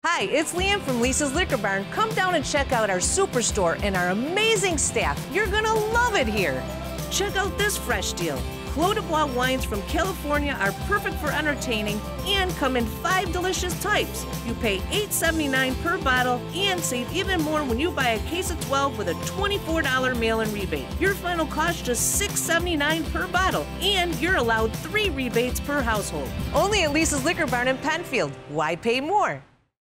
Hi, it's Leanne from Lisa's Liquor Barn. Come down and check out our superstore and our amazing staff. You're gonna love it here. Check out this fresh deal. Clos wines from California are perfect for entertaining and come in 5 delicious types. You pay $8.79 per bottle and save even more when you buy a case of 12 with a $24 mail-in rebate. Your final cost just $6.79 per bottle, and you're allowed 3 rebates per household. Only at Lisa's Liquor Barn in Penfield. Why pay more?